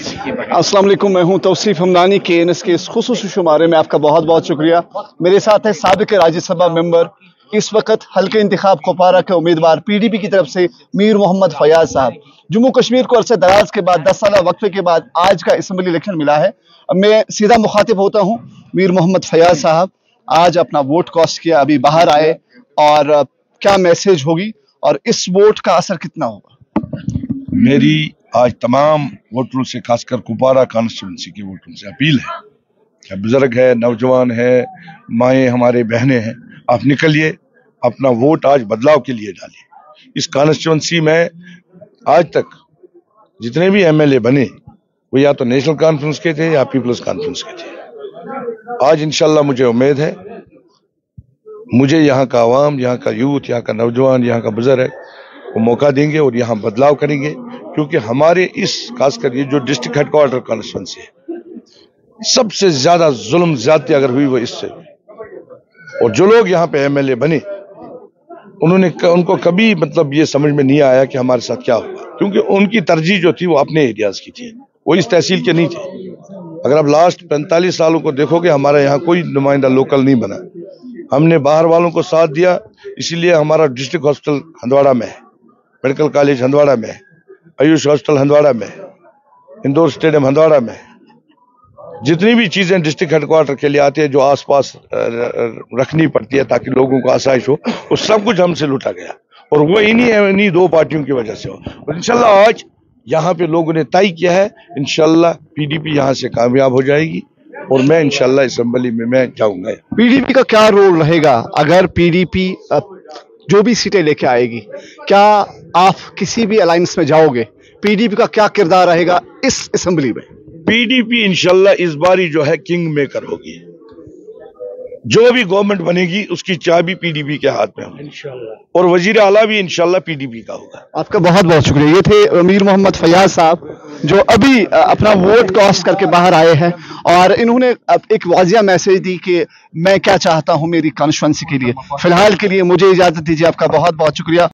अस्सलाम वालेकुम, मैं हूं तौसीफ हमदानी। KNS के इस खुसूसी शुमारे में आपका बहुत बहुत शुक्रिया। मेरे साथ है साबिक राज्यसभा मेंबर, इस वक्त हल्के इंतखाब कुपवारा के उम्मीदवार PDP की तरफ से मीर मोहम्मद फयाज साहब। जम्मू कश्मीर को अरसे दराज के बाद 10 साल वक्फे के बाद आज का असम्बली इलेक्शन मिला है। अब मैं सीधा मुखातिब होता हूँ। मीर मोहम्मद फयाज साहब, आज अपना वोट कास्ट किया, अभी बाहर आए, और क्या मैसेज होगी और इस वोट का असर कितना होगा? मेरी आज तमाम वोटरों से, खासकर कुपवारा कॉन्स्टिट्यूंसी के वोटरों से अपील है कि बुजुर्ग है, नौजवान है, माएँ हमारे बहनें हैं, आप निकलिए, अपना वोट आज बदलाव के लिए डालिए। इस कॉन्स्टिट्यूंसी में आज तक जितने भी MLA बने वो या तो नेशनल कॉन्फ्रेंस के थे या पीपल्स कॉन्फ्रेंस के थे। आज इंशाल्लाह मुझे उम्मीद है, मुझे यहाँ का आवाम, यहाँ का यूथ, यहाँ का नौजवान, यहाँ का बुजुर्ग वो मौका देंगे और यहाँ बदलाव करेंगे, क्योंकि हमारे इस खासकर ये जो डिस्ट्रिक्ट हेडक्वार्टर कॉन्स्टिट्यूंसी है, सबसे ज्यादा जुल्म ज्यादती अगर हुई वो इससे हुई। और जो लोग यहाँ पे MLA बने उनको कभी ये समझ में नहीं आया कि हमारे साथ क्या हुआ, क्योंकि उनकी तरजीह जो थी वो अपने एरियाज की थी, वो इस तहसील के नहीं थे। अगर आप लास्ट 45 सालों को देखोगे, हमारा यहाँ कोई नुमाइंदा लोकल नहीं बना। हमने बाहर वालों को साथ दिया, इसीलिए हमारा डिस्ट्रिक्ट हॉस्पिटल हंदवाड़ा में है, मेडिकल कॉलेज हंदवाड़ा में है, आयुष हॉस्पिटल हंदवाड़ा में, इंदौर स्टेडियम हंदवाड़ा में। जितनी भी चीजें डिस्ट्रिक्ट हेडक्वार्टर के लिए आती है, जो आसपास रखनी पड़ती है ताकि लोगों को आसाइश हो, वो सब कुछ हमसे लूटा गया, और वो इन्हीं दो पार्टियों की वजह से हो। और इंशाल्लाह आज यहाँ पे लोगों ने तय किया है, इंशाल्लाह PDP यहाँ से कामयाब हो जाएगी, और मैं इंशाल्लाह असेंबली में मैं जाऊंगा। PDP का क्या रोल रहेगा अगर PDP जो भी सीटें लेके आएगी? क्या आप किसी भी अलायंस में जाओगे? PDP का क्या किरदार रहेगा इस असेंबली में? PDP इंशाल्लाह इस बारी जो है किंग मेकर होगी। जो भी गवर्नमेंट बनेगी उसकी चाबी PDP के हाथ में होगी इंशाल्लाह, और वजीर आला भी इंशाल्लाह PDP का होगा। आपका बहुत बहुत शुक्रिया। ये थे मीर मोहम्मद फयाज साहब, जो अभी अपना वोट कास्ट करके बाहर आए हैं, और इन्होंने एक वाजिया मैसेज दी कि मैं क्या चाहता हूं मेरी कॉन्स्टिट्यूंसी के लिए। फिलहाल के लिए मुझे इजाजत दीजिए। आपका बहुत बहुत शुक्रिया।